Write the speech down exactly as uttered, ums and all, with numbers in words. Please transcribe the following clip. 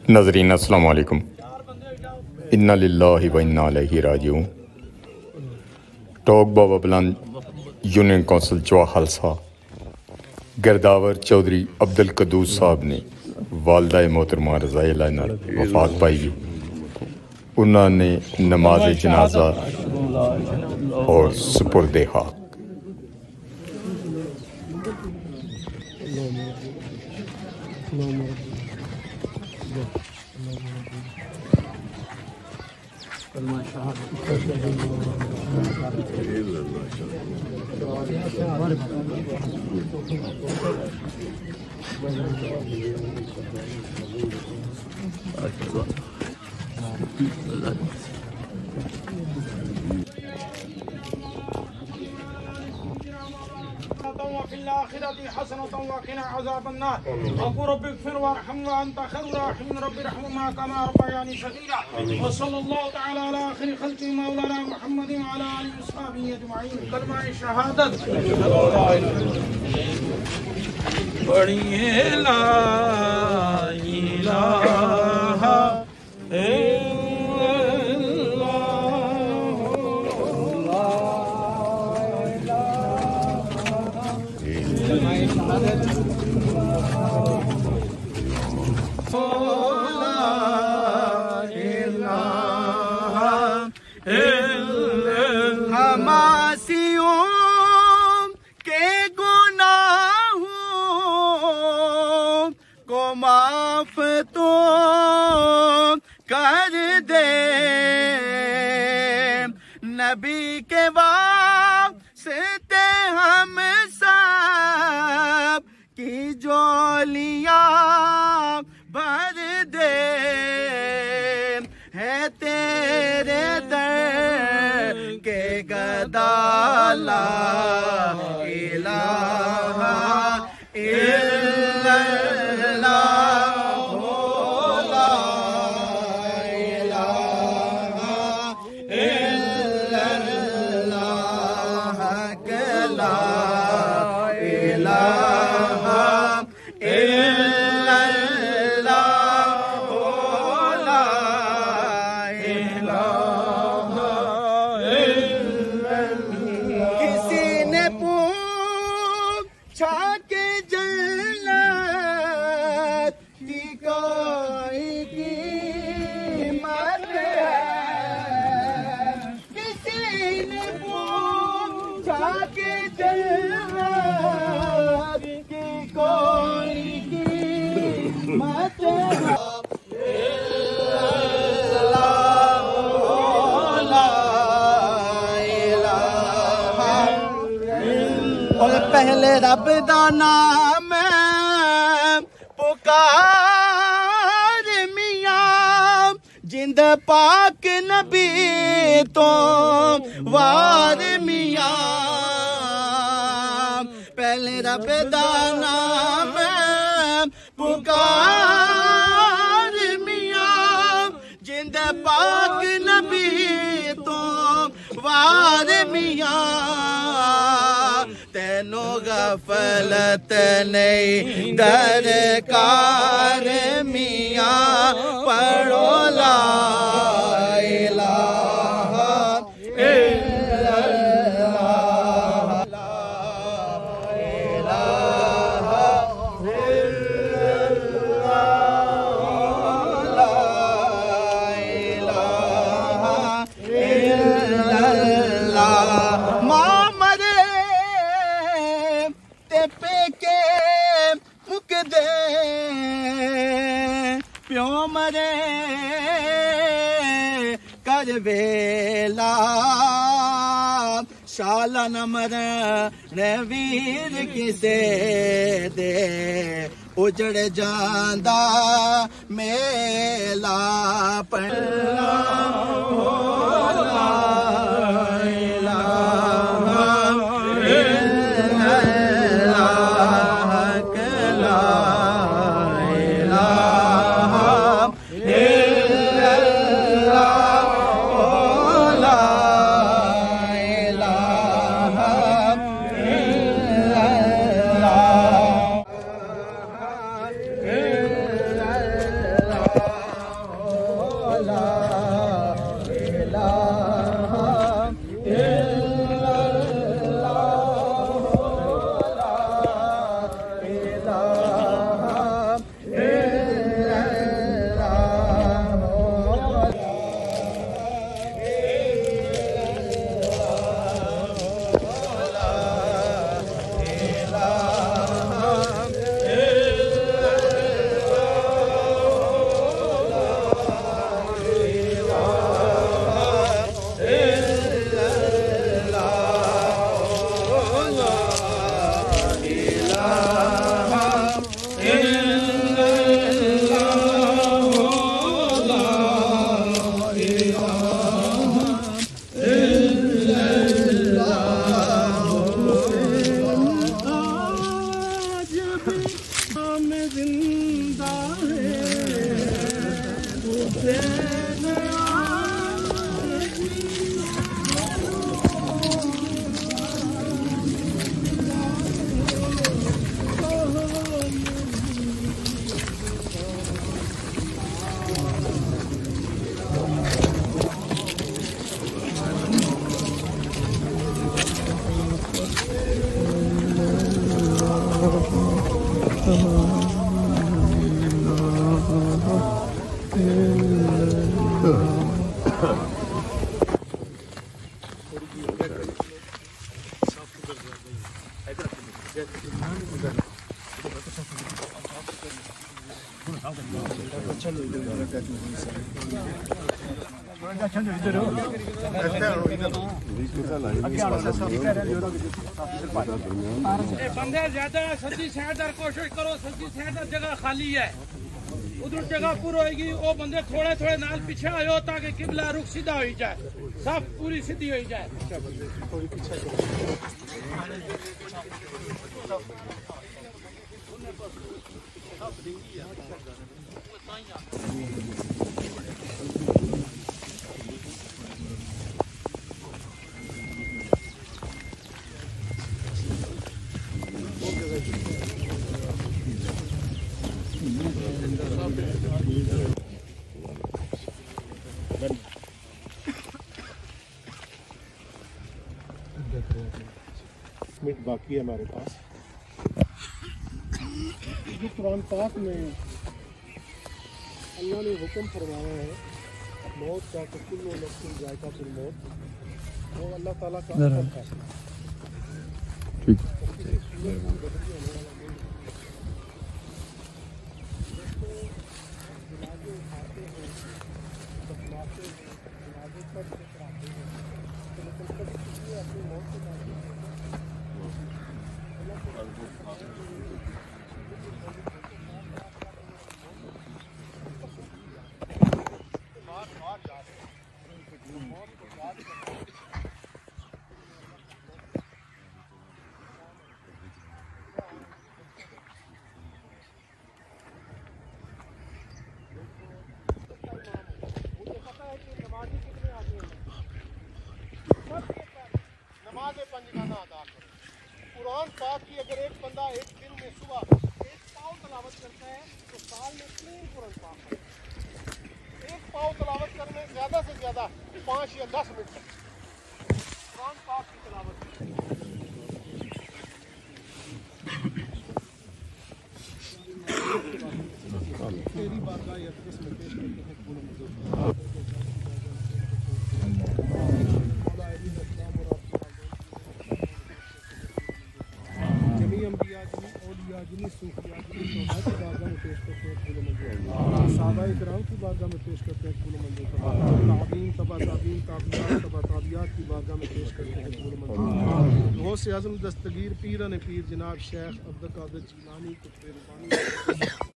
नाज़रीन अस्सलामु अलैकुम। इन्ना लिल्लाहि व इन्ना इलैहि राजिऊन। टोक बाबा बुलंद यूनियन कौंसिल चवा खालसा गिरदावर चौधरी अब्दुल कदूस साहब ने वालदा मोहतरमा रज़ाए नाल वफात पाई। उन्होंने नमाज जनाजा और सुपुर्दे खाक हसनत वक़िना अज़ाबन्नार वक़ुल रब्बि इग़फिर वरहम व अंत खैरुर राहिमीन रब्बि इरहम्हुमा कमा रब्बयानी सगीरा व सल्लल्लाहु तआला अला खैरि खल्क़ि मौलाना मुहम्मदिन व अला आलिहि व अस्हाबिहि अजमईन। कलमा शहादत पढ़िए ला इलाहा हमासियों के गुनाहों को माफ तो कर दे, नबी के वास्ते हम सब की जोलियां भर दे, है तेरे दर के गदाला इलाहा इल्लल्लाह ला इलाहा इल्लल्लाह ला इलाहा छाके जन्नत की कोई कीमत है, किसी ने पूछा कि जन्नत की कोई कीमत है। और पहले रब दा नाम पुकार मियां, जिंद पाक नबी तो वार मियां, पहले रब दा नाम पुकार मियां, जिंद पाक नबी तो वार मियां, तेनो गफलत नहीं दरकार मियां, पढ़ो ला इलाहा इल्लल्लाह ला इलाहा इल्लल्लाह ला इलाहा इल्लल्लाह। पेके मुक दे प्यो मरे कर वेला, शाला न मरण वीर किसे दे, उजड़ जांदा मेला पड़ला बंदे ज्यादा सज्जी साइड कोशिश करो, सज्जी साइड जगह खाली है, उधर जगह पूरी होगी। वो बंदे थोड़े थोड़े नाल पीछे आयो ताकि किबला रुख सीधा हो जाए, सब पूरी सीधी हो जाए। मिनट बाकी है हमारे पास। जो कुरान पाक में अल्लाह ने हुक्म फरमाया है मौत का, तो कुल्लु नफ्सिन जायकातुल मौत, वो अल्लाह ताला का फैसला है। ठीक कुरान पाक की अगर एक बंदा एक दिन में सुबह एक पाव तलावत करता है तो साल में तीन कुरान पाक है। एक पाव तलावत करने ज्यादा से ज्यादा पाँच या दस मिनट तक कुरान पाक की तलावत तेरी बारगाह या इसमें पेश करते हैं। साहबा इकराम की बारगाह में पेश करते हैं फूल मंजूर, ताबीन तबा ताबीन ताबियात तबा ताबियात की बारगाह में पेश करते हैं फूल मंजूर। गौस आज़म दस्तगीर पीरन पीर जनाब शेख अब्दुल कादिर जिलानी को